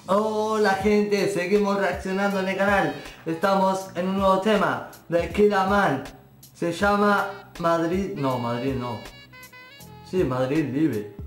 Hola gente, seguimos reaccionando en el canal. Estamos en un nuevo tema de Killa Man. Se llama Madrid no. Sí, Madrid vive.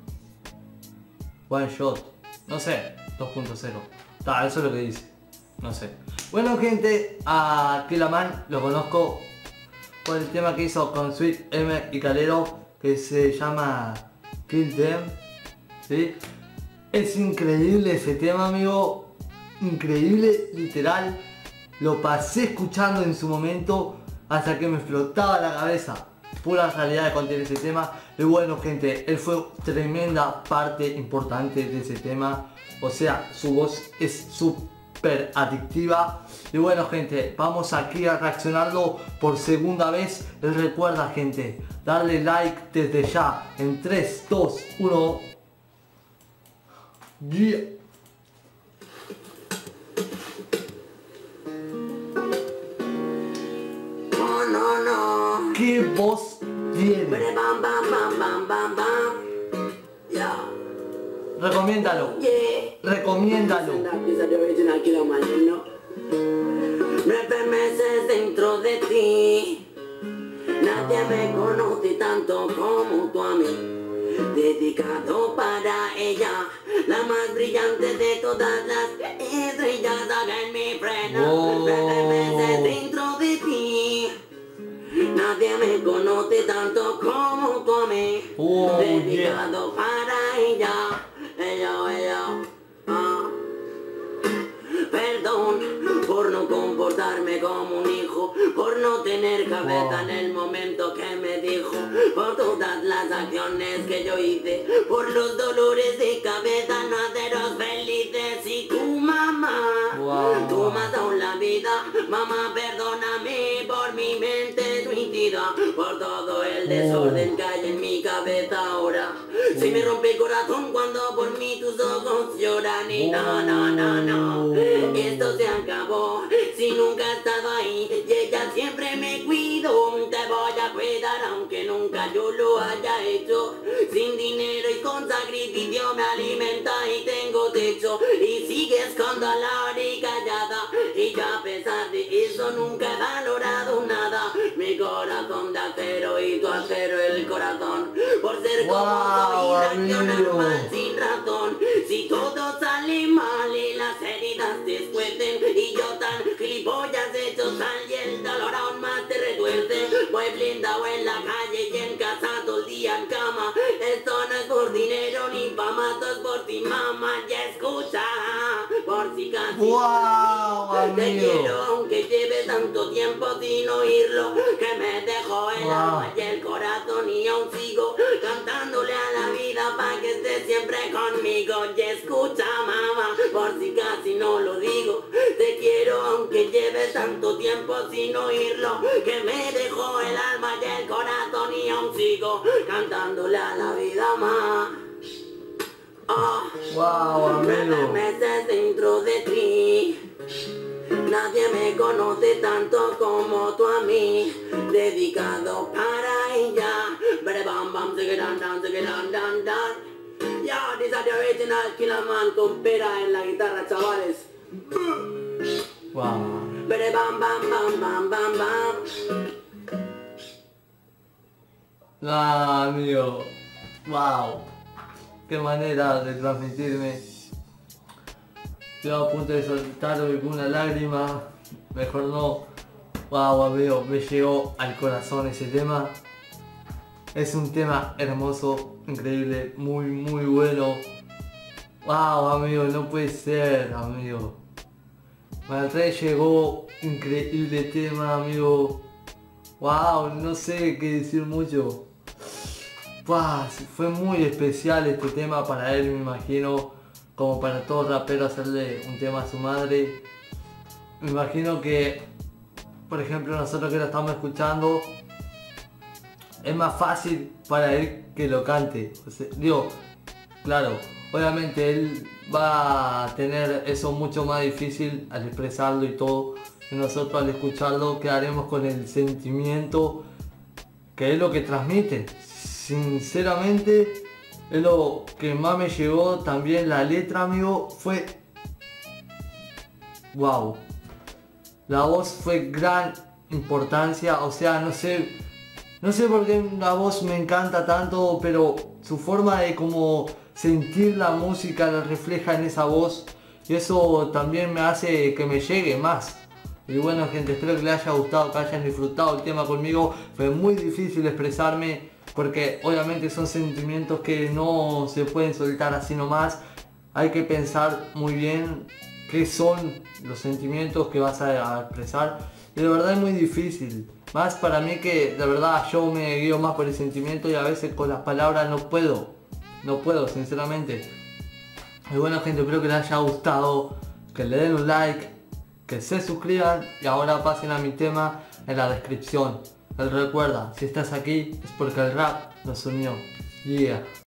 One Shot. No sé, 2.0. Eso es lo que dice. No sé. Bueno gente, a Killa Man lo conozco por el tema que hizo con Sweet M y Calero, que se llama Kill Them. ¿Sí? Es increíble ese tema, amigo. Increíble, literal. Lo pasé escuchando en su momento hasta que me explotaba la cabeza. Pura realidad que contiene ese tema. Y bueno gente, él fue tremenda parte importante de ese tema. O sea, su voz es súper adictiva. Y bueno gente, vamos aquí a reaccionarlo por segunda vez. Les recuerda gente, darle like desde ya. En 3, 2, 1... Yeah. Oh no no. ¿Qué voz tiene? Bam bam bam bam bam bam. Yeah. Recomiéndalo. Yeah. Recomiéndalo. These are the original Killa Man, you know. 9 meses dentro de ti. Nadie me conoce tanto como tú a mí. Dedicado para ella, la más brillante de todas las estrellas. Hagan mi freno. 9 meses dentro de ti. Nadie me conoce tanto como tú a mí. Dedicado para ella. Ella. Perdón por no comportarme como un hijo, por no tener cabeza en el momento que me dijo, por todas las acciones que yo hice, por los dolores de cabeza, no haceros felices. Y tu mamá, tú me has dado la vida, mamá, perdóname por mi mente suicida, por todo el desorden que hay en mi cabeza ahora. Si me rompe el corazón cuando por mí tus ojos lloran. Y no, esto se acabó. Si nunca he estado ahí y ella siempre me cuidó, te voy a cuidar aunque nunca yo lo haya hecho. Sin dinero y con sacrificio me alimenta y tengo techo. Y sigues con dolor y callada, y yo a pesar de eso nunca he valorado nada. Mi corazón de acero y tu acero el corazón, por ser como soy y reaccionar mal sin razón. Si todo sale mal y las heridas te escuecen, y yo tan gilipollas hecho sal y el dolor aún más te retuerce. Voy blindado en la calle y en casa todo el día en cama. Esto no es por dinero ni fama, esto es por ti mamá. Ya escucha, por si casi te quiero aunque lleve tanto tiempo sin oírlo, que me dejó el alma y el corazón y aún sigo cantándole a la vida para que esté siempre conmigo. Ya escucha mamá, por si casi no lo digo, te quiero aunque lleves tanto tiempo sin oírlo, que me dejó el alma y el corazón y aún sigo cantándole a la vida más. Wow, 9 meses dentro de ti. Nadie me conoce tanto como tú a mí. Dedicado para ella. Bam bam, sigue dan. Yeah, these are the original Killa Man con Pera en la guitarra, chavales. Wow. Bam. Amigo. Wow. Qué manera de transmitirme. Estoy a punto de soltar alguna lágrima. Mejor no. Wow, amigo, me llegó al corazón ese tema. Es un tema hermoso, increíble, muy bueno. Wow, amigo, no puede ser, amigo. Me re llegó, increíble tema, amigo. Wow, no sé qué decir mucho. Wow, fue muy especial este tema para él, me imagino. Como para todo rapero hacerle un tema a su madre. Me imagino que, por ejemplo, nosotros que lo estamos escuchando, es más fácil para él que lo cante. O sea, digo, claro, obviamente él va a tener eso mucho más difícil al expresarlo y todo. Y nosotros al escucharlo quedaremos con el sentimiento que es lo que transmite. Sinceramente, es lo que más me llegó. También la letra, amigo, fue wow. La voz fue gran importancia, o sea, no sé por qué la voz me encanta tanto, pero su forma de como sentir la música la refleja en esa voz y eso también me hace que me llegue más. Y bueno gente, espero que les haya gustado, que hayan disfrutado el tema conmigo. Fue muy difícil expresarme porque obviamente son sentimientos que no se pueden soltar así nomás. Hay que pensar muy bien qué son los sentimientos que vas a expresar. Y de verdad es muy difícil. Más para mí que de verdad yo me guío más por el sentimiento y a veces con las palabras no puedo sinceramente. Y bueno gente, espero que les haya gustado, que le den un like, que se suscriban y ahora pasen a mi tema en la descripción. Recuerda, si estás aquí es porque el rap nos unió. Yeah.